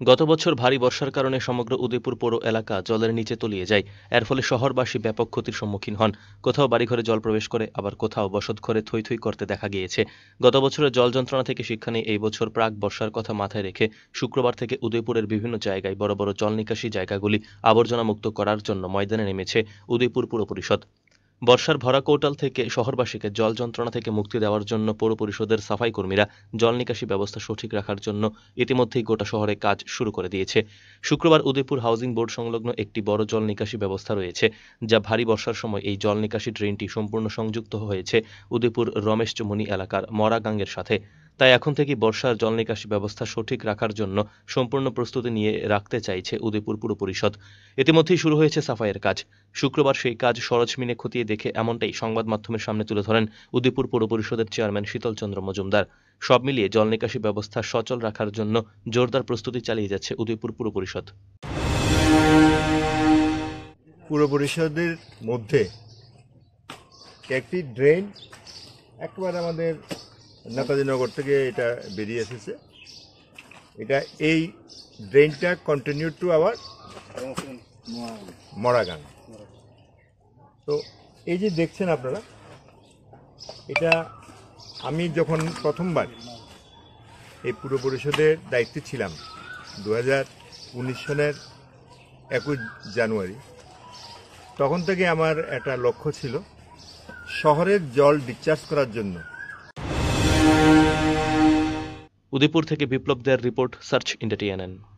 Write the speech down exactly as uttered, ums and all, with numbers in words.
গত বছর ভারী বর্ষার কারণে সমগ্র উদয়পুর পৌর এলাকা জলের নিচে তলিয়ে যায়। এর ফলে শহরবাসী ব্যাপক ক্ষতির সম্মুখীন হন। কোথাও বাড়িঘরে জল প্রবেশ করে, আবার কোথাও বসতঘরে থই থই করতে দেখা গিয়েছে। গত বছরের জল যন্ত্রণা থেকে শিক্ষা নিয়ে এই বছর প্রাক বর্ষার কথা মাথায় রেখে শুক্রবার থেকে উদয়পুরের বিভিন্ন জায়গায় বড় বড় জল নিকাশি জায়গাগুলি আবর্জনা মুক্ত করার জন্য ময়দানে নেমেছে উদয়পুর পুর পরিষদ। বর্ষার ভরা কৌটাল থেকে শহরবাসীকে জল যন্ত্রণা থেকে মুক্তি দেওয়ার জন্য পৌর পরিষদের সাফাই কর্মীরা জল নিকাশি ব্যবস্থা সঠিক রাখার জন্য ইতিমধ্যেই গোটা শহরে কাজ শুরু করে দিয়েছে। শুক্রবার উদয়পুর হাউজিং বোর্ড সংলগ্ন একটি বড় জল নিকাশি ব্যবস্থা রয়েছে, যা ভারী বর্ষার সময় এই জল নিকাশি ড্রেনটি সম্পূর্ণ সংযুক্ত হয়েছে উদয়পুর রমেশ চমুনি এলাকার মরাগাঙ্গের সাথে। তাই এখন থেকে বর্ষার জল নিকাশি ব্যবস্থা সঠিক রাখার জন্য সম্পূর্ণ প্রস্তুতি নিয়ে রাখতে চাইছে উদয়পুর পুর পরিষদ। ইতিমধ্যেই শুরু হয়েছে সাফাইয়ের কাজ। শুক্রবার সেই কাজ সরেজমিনে খতিয়ে দেখে এমনটাই সংবাদ মাধ্যমের সামনে তুলে ধরেন উদয়পুর পৌর পরিষদের চেয়ারম্যান শীতল চন্দ্র মজুমদার। সব মিলিয়ে জল নিকাশি ব্যবস্থা সচল রাখার জন্য জোরদার প্রস্তুতি চালিয়ে যাচ্ছে উদয়পুর পুর পরিষদ। পুর পরিষদের মধ্যে একটি ড্রেন একবার আমাদের নেতাজি নগর থেকে এটা বেরিয়ে এসেছে। এটা এই ড্রেনটা কন্টিনিউ টু আওয়ার মরাগান। তো এই যে দেখছেন আপনারা, এটা আমি যখন প্রথমবার এই পুর পরিষদের দায়িত্বে ছিলাম দু হাজার উনিশ সনের একুশ জানুয়ারি, তখন থেকে আমার একটা লক্ষ্য ছিল শহরের জল ডিসচার্জ করার জন্য। উদয়পুর থেকে বিপ্লব দেয়ার রিপোর্ট, সার্চ ইন্ডিয়া।